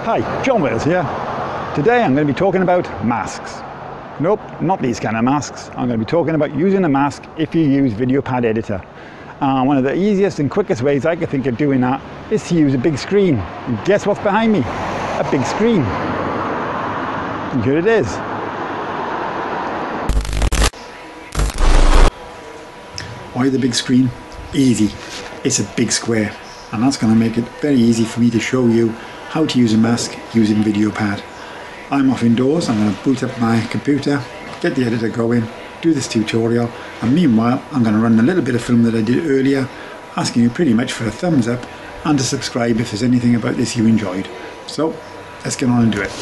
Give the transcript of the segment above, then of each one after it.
Hi, John Wells here. Today I'm going to be talking about masks. Nope, not these kind of masks. I'm going to be talking about using a mask if you use Videopad editor. One of the easiest and quickest ways I could think of doing that is to use a big screen. And guess what's behind me? A big screen. And here it is. Why the big screen? Easy. It's a big square. And that's going to make it very easy for me to show you how to use a mask using Videopad. I'm off indoors, I'm going to boot up my computer, get the editor going, do this tutorial, and meanwhile I'm going to run a little bit of film that I did earlier, asking you pretty much for a thumbs up and to subscribe if there's anything about this you enjoyed. So let's get on and do it.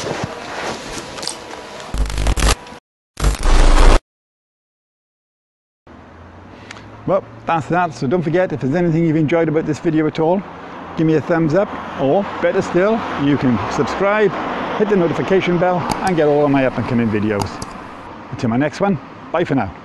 Well, that's that, so don't forget, if there's anything you've enjoyed about this video at all, give me a thumbs up, or better still, you can subscribe, hit the notification bell, and get all of my up and coming videos. Until my next one, bye for now.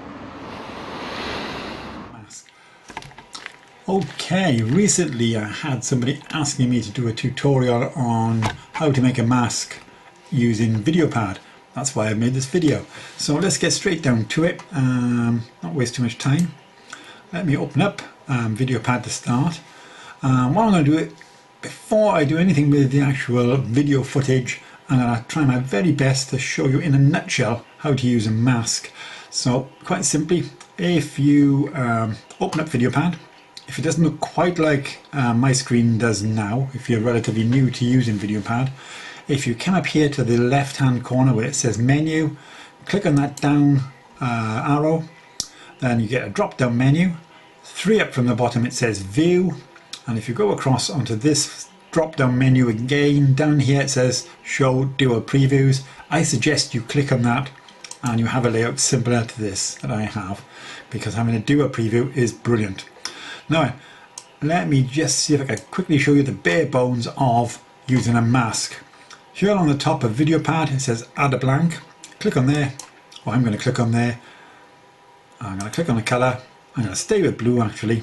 Okay, recently I had somebody asking me to do a tutorial on how to make a mask using Videopad. That's why I made this video. So let's get straight down to it, not waste too much time. Let me open up Videopad to start. What I'm going to do, before I do anything with the actual video footage, I'm going to try my very best to show you in a nutshell how to use a mask. So quite simply, if you open up Videopad, if it doesn't look quite like my screen does now, if you're relatively new to using Videopad, if you come up here to the left hand corner where it says menu, click on that down arrow, then you get a drop down menu. 3 up from the bottom it says view, and if you go across onto this drop down menu again, down here it says show dual previews. I suggest you click on that and you have a layout similar to this that I have, because having a dual preview is brilliant. Now let me just see if I can quickly show you the bare bones of using a mask. Here on the top of Videopad it says add a blank. Click on there, or I'm going to click on there. I'm going to click on the colour. I'm going to stay with blue actually,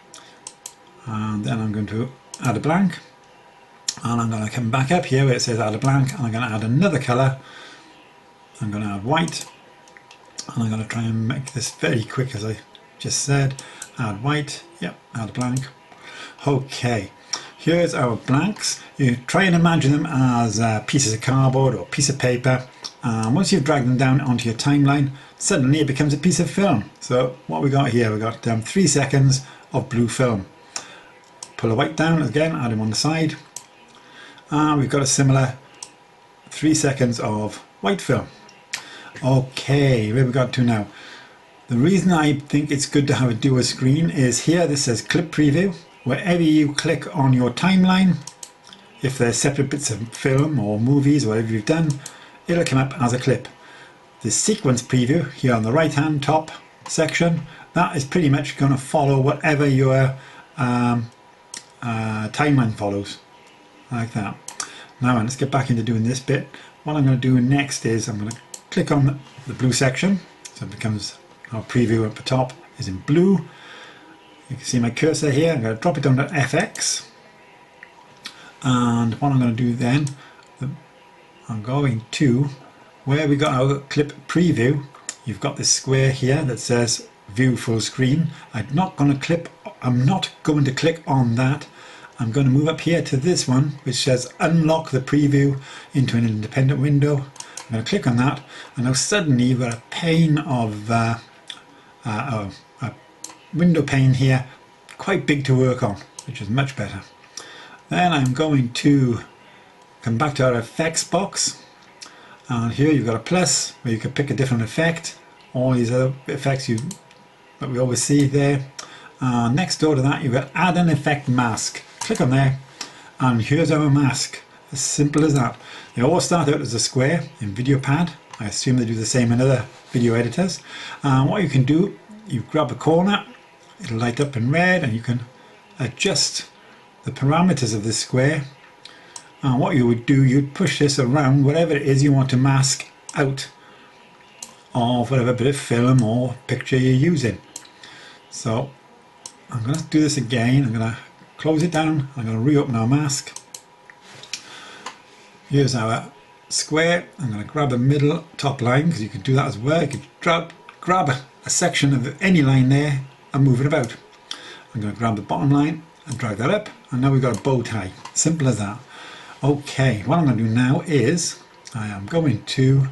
and then I'm going to add a blank, and I'm going to come back up here where it says add a blank, and I'm going to add another colour. I'm going to add white, and I'm going to try and make this very quick as I just said. Add white, yep, add a blank. Okay, here's our blanks. You try and imagine them as pieces of cardboard or a piece of paper. Once you've dragged them down onto your timeline, suddenly it becomes a piece of film. So what we got here, we got 3 seconds of blue film. Pull the white down again, add them on the side. We've got a similar 3 seconds of white film. Okay, where we got to now? The reason I think it's good to have a dual screen is here this says clip preview. Wherever you click on your timeline, if there's separate bits of film or movies or whatever you've done, it'll come up as a clip. The sequence preview here on the right hand top section, that is pretty much going to follow whatever your timeline follows, like that. Now let's get back into doing this bit. What I'm going to do next is I'm going to click on the blue section, so it becomes our preview at the top is in blue. You can see my cursor here. I'm going to drop it down to FX, and what I'm going to do then, I'm going to where we got our clip preview. You've got this square here that says view full screen. I'm not going to click on that. I'm going to move up here to this one which says unlock the preview into an independent window. I'm going to click on that, and now suddenly you've got a pane of a window pane here, quite big to work on, which is much better. Then I'm going to come back to our effects box, and here you've got a plus where you can pick a different effect. All these other effects that we always see there. Next door to that you've got add an effect mask. Click on there, and here's our mask. As simple as that. They all start out as a square in Videopad. I assume they do the same in other video editors. What you can do, you grab a corner, it'll light up in red, and you can adjust the parameters of this square. And what you would do, you'd push this around whatever it is you want to mask out of whatever bit of film or picture you're using. So I'm going to do this again. I'm going to close it down. I'm going to reopen our mask. Here's our square. I'm going to grab a middle top line, because you could do that as well. You could grab a section of any line there and move it about. I'm going to grab the bottom line and drag that up, and now we've got a bow tie. Simple as that. Okay, what I'm going to do now is I am going to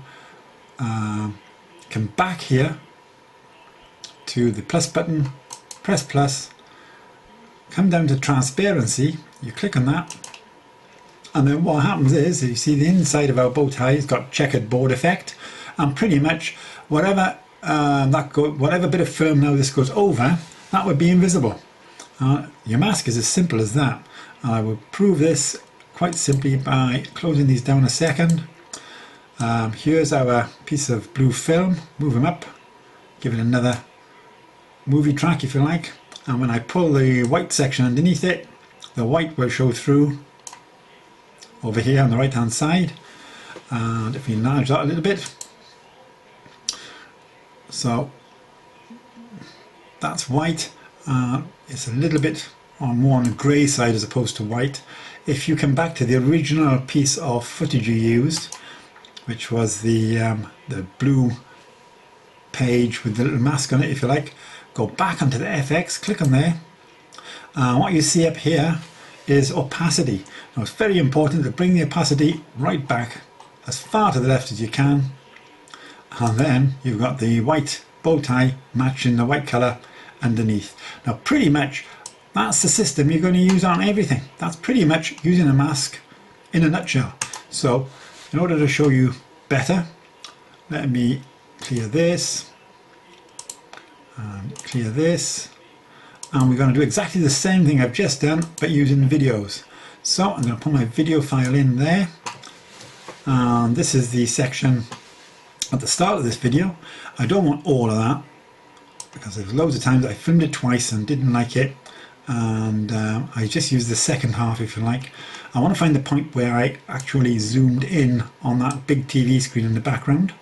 come back here to the plus button, press plus, come down to transparency, you click on that, and then what happens is you see the inside of our bow tie has got checkered board effect, and pretty much whatever whatever bit of film now this goes over, that would be invisible. Your mask is as simple as that. I will prove this quite simply by closing these down a second. Here's our piece of blue film. Move them up, give it another movie track if you like, and when I pull the white section underneath it, the white will show through over here on the right hand side. And if we enlarge that a little bit, so that's white. It's a little bit more on the grey side as opposed to white. If you come back to the original piece of footage you used, which was the blue page with the little mask on it if you like, go back onto the FX, click on there. What you see up here is opacity. Now it's very important to bring the opacity right back as far to the left as you can, and then you've got the white bow tie matching the white colour underneath. Now pretty much that's the system you're going to use on everything. That's pretty much using a mask in a nutshell. So in order to show you better, let me clear this and clear this, and we're going to do exactly the same thing I've just done but using videos. So I'm going to put my video file in there, and this is the section at the start of this video. I don't want all of that because there's loads of times I filmed it twice and didn't like it, and I just used the second half if you like. I want to find the point where I actually zoomed in on that big TV screen in the background.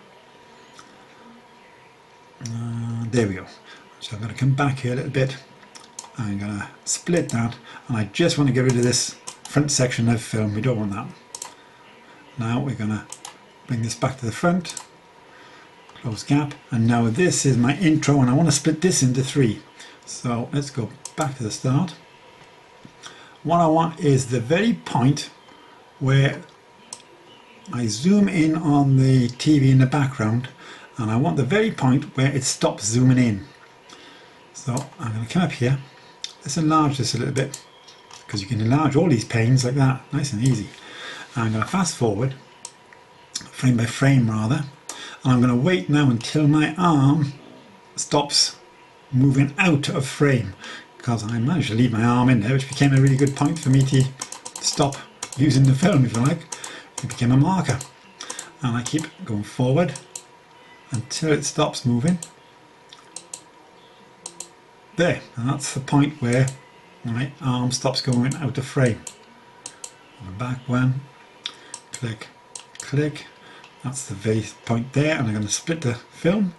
There we go. So I'm going to come back here a little bit. I'm going to split that, and I just want to get rid of this front section of film. We don't want that. Now we're going to bring this back to the front, close gap, and now this is my intro, and I want to split this into 3. So let's go back to the start. What I want is the very point where I zoom in on the TV in the background, and I want the very point where it stops zooming in. So I'm going to come up here. Let's enlarge this a little bit, because you can enlarge all these panes like that, nice and easy. And I'm going to fast forward, frame by frame rather, and I'm going to wait now until my arm stops moving out of frame, because I managed to leave my arm in there, which became a really good point for me to stop using the film if you like. It became a marker, and I keep going forward until it stops moving. There, and that's the point where my arm stops going out of frame. Go back one, click, click. That's the very point there, and I'm going to split the film.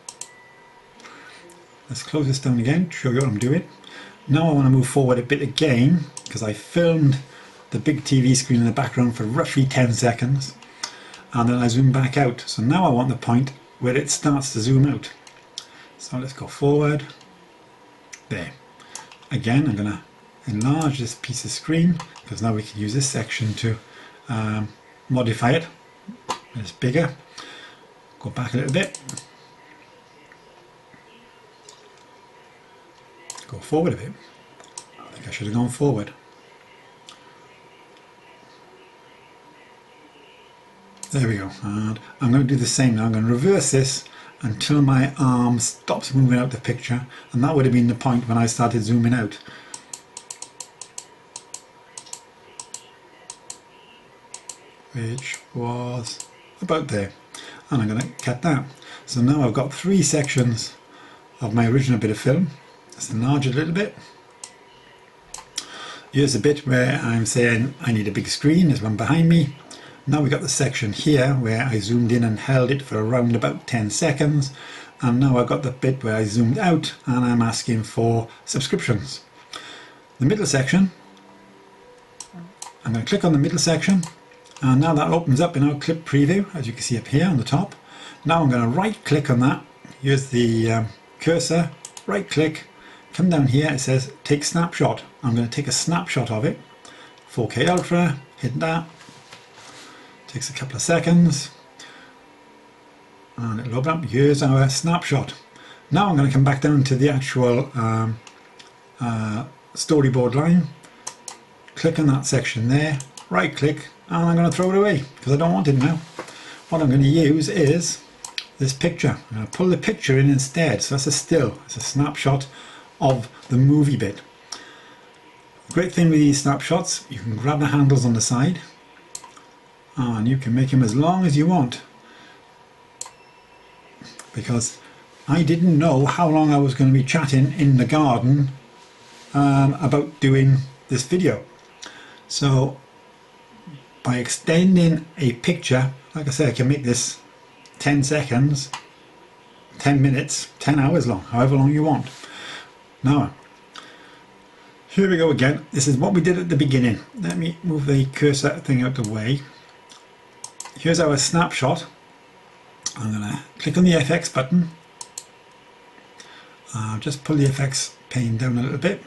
Let's close this down again to show you what I'm doing. Now I want to move forward a bit again, because I filmed the big TV screen in the background for roughly 10 seconds, and then I zoom back out. So now I want the point where it starts to zoom out. So let's go forward. There. Again, I'm going to enlarge this piece of screen, because now we can use this section to modify it. It's bigger. Go back a little bit. Go forward a bit. I think I should have gone forward. There we go. And I'm going to do the same now. I'm going to reverse this until my arm stops moving out the picture, and that would have been the point when I started zooming out. Which was about there, and I'm going to cut that. So now I've got 3 sections of my original bit of film. Let's enlarge it a little bit. Here's the bit where I'm saying I need a big screen. There's one behind me. Now we've got the section here where I zoomed in and held it for around about 10 seconds, and now I've got the bit where I zoomed out and I'm asking for subscriptions. The middle section, I'm going to click on the middle section, And now that opens up in our clip preview, as you can see up here on the top. Now I'm going to right click on that. Here's the cursor, right click, come down here, it says take snapshot. I'm going to take a snapshot of it. 4K Ultra, hit that. Takes a couple of seconds. And it'll open up. Here's our snapshot. Now I'm going to come back down to the actual storyboard line. Click on that section there, right click, and I'm going to throw it away because I don't want it now. What I'm going to use is this picture. I'm going to pull the picture in instead. So that's a still, it's a snapshot of the movie bit. The great thing with these snapshots, you can grab the handles on the side and you can make them as long as you want, because I didn't know how long I was going to be chatting in the garden about doing this video. So by extending a picture, like I say, I can make this 10 seconds, 10 minutes, 10 hours long, however long you want. Now, here we go again. This is what we did at the beginning. Let me move the cursor thing out of the way. Here's our snapshot. I'm going to click on the FX button. Just pull the FX pane down a little bit.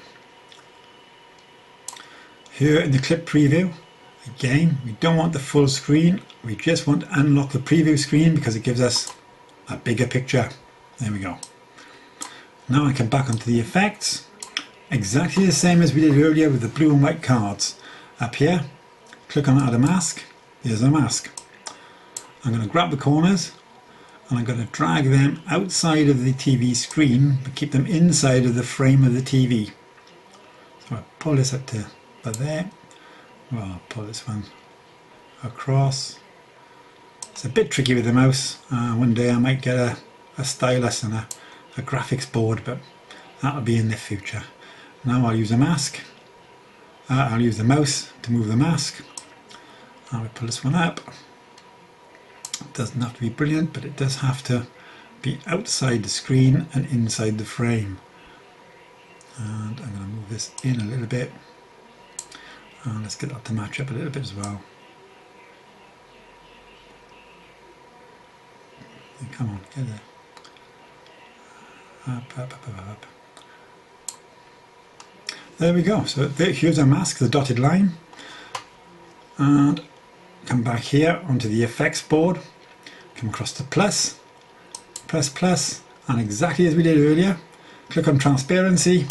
Here in the clip preview, again, we don't want the full screen. We just want to unlock the preview screen because it gives us a bigger picture. There we go. Now I come back onto the effects. Exactly the same as we did earlier with the blue and white cards. Up here, click on add a mask. Here's a mask. I'm going to grab the corners and I'm going to drag them outside of the TV screen but keep them inside of the frame of the TV. So I pull this up to about there. Well, I'll pull this one across. It's a bit tricky with the mouse. One day I might get a stylus and a graphics board, but that'll be in the future. Now I'll use a mask. I'll use the mouse to move the mask. I'll pull this one up. It doesn't have to be brilliant, but it does have to be outside the screen and inside the frame. And I'm going to move this in a little bit. And let's get that to match up a little bit as well. Come on, get there. Up. There we go. So here's our mask, the dotted line. And come back here onto the effects board. Come across to plus, and exactly as we did earlier, click on transparency.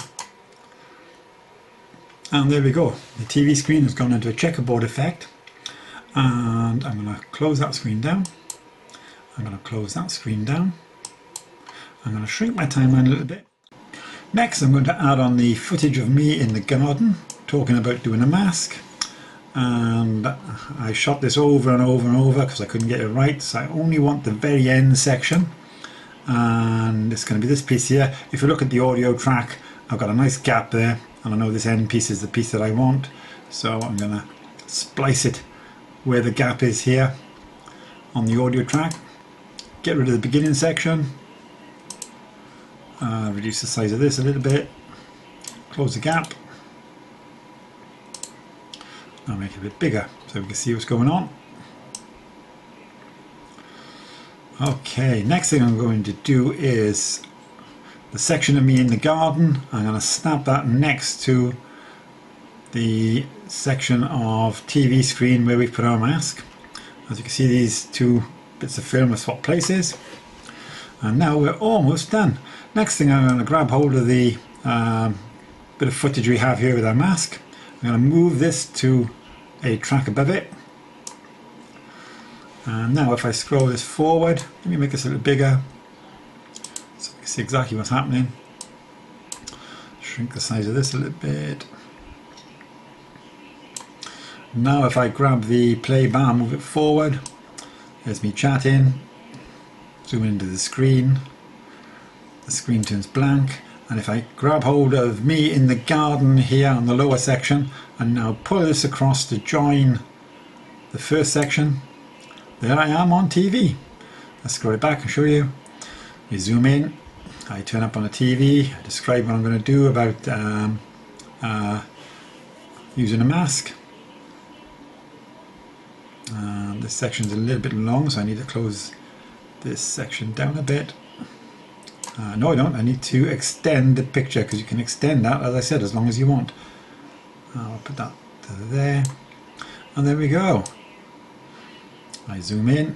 And there we go. The TV screen has gone into a checkerboard effect. And I'm going to close that screen down. I'm going to close that screen down. I'm going to shrink my timeline a little bit. Next, I'm going to add on the footage of me in the garden, talking about doing a mask. And I shot this over and over and over because I couldn't get it right. So I only want the very end section. And it's going to be this piece here. If you look at the audio track, I've got a nice gap there. And I know this end piece is the piece that I want. So I'm going to splice it where the gap is here on the audio track. Get rid of the beginning section. Reduce the size of this a little bit. Close the gap. I'll make it a bit bigger so we can see what's going on. Okay, next thing I'm going to do is the section of me in the garden. I'm going to snap that next to the section of TV screen where we've put our mask. As you can see, these two bits of film are swapped places. And now we're almost done. Next thing, I'm going to grab hold of the bit of footage we have here with our mask. I'm going to move this to a track above it. And now if I scroll this forward, let me make this a little bigger so you can see exactly what's happening. Shrink the size of this a little bit. Now if I grab the play bar, move it forward, there's me chatting, zoom into the screen turns blank, and if I grab hold of me in the garden here on the lower section and now pull this across to join the first section, there I am on TV. Let's scroll it back and show you. We zoom in, I turn up on the TV, I describe what I'm going to do about using a mask. This section is a little bit long, so I need to close this section down a bit. No, I don't. I need to extend the picture, because you can extend that, as I said, as long as you want. I'll put that to there, and there we go. I zoom in.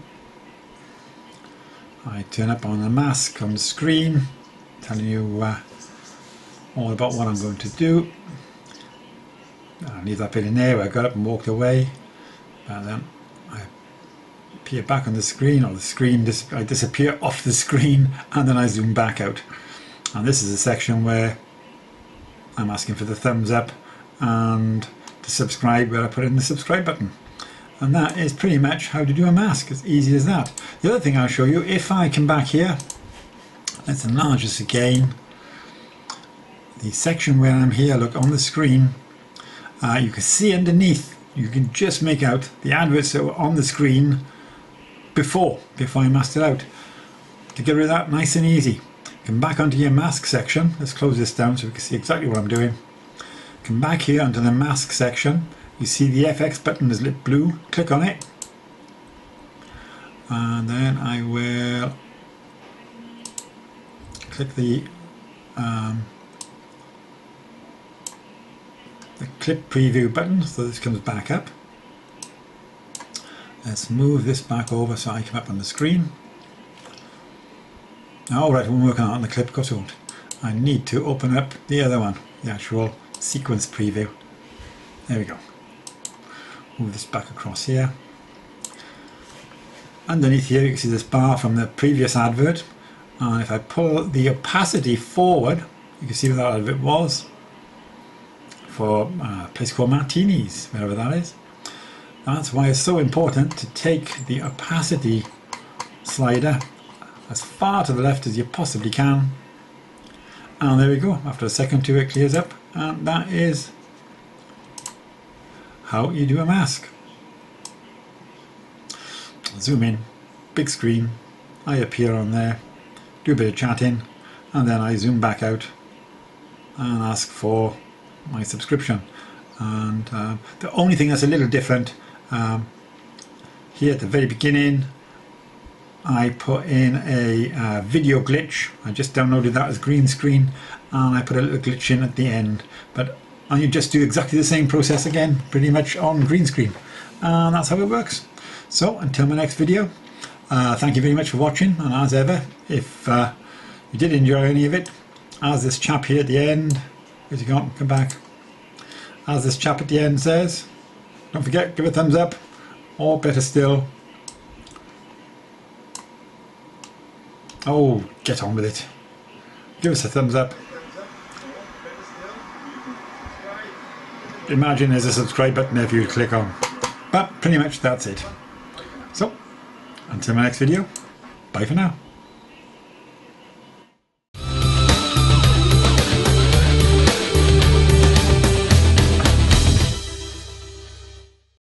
I turn up on the mask on the screen, telling you all about what I'm going to do. I'll leave that bit in there where I got up and walked away, and then I appear back on the screen, or the screen I disappear off the screen, and then I zoom back out. And this is a section where I'm asking for the thumbs up and to subscribe, where I put in the subscribe button. And that is pretty much how to do a mask. It's easy as that. The other thing I'll show you, if I come back here, let's enlarge this again. The section where I'm here, look on the screen, you can see underneath, you can just make out the adverts that were on the screen before I masked it out. To get rid of that, nice and easy. Come back onto your mask section. Let's close this down so we can see exactly what I'm doing. Come back here onto the mask section. You see the FX button is lit blue. Click on it. And then I will click the clip preview button, so this comes back up. Let's move this back over so I come up on the screen. Alright, we're working on the clip, of course we won't. I need to open up the other one, the actual sequence preview. There we go. Move this back across here. Underneath here you can see this bar from the previous advert, and if I pull the opacity forward, you can see what that advert was for a place called Martini's, wherever that is. That's why it's so important to take the opacity slider as far to the left as you possibly can. And there we go. After a second or two it clears up, and that is how you do a mask. Zoom in, big screen, I appear on there, do a bit of chatting, and then I zoom back out and ask for my subscription. And the only thing that's a little different, here at the very beginning I put in a video glitch. I just downloaded that as green screen, and I put a little glitch in at the end, but and you just do exactly the same process again, pretty much on green screen, and that's how it works. So until my next video, thank you very much for watching, and as ever, if you did enjoy any of it, as this chap here at the end, where's he gone? Come back. As this chap at the end says, don't forget, give a thumbs up, or better still, oh, get on with it, give us a thumbs up. Imagine there's a subscribe button there for you to click on. But pretty much that's it. So, until my next video, bye for now.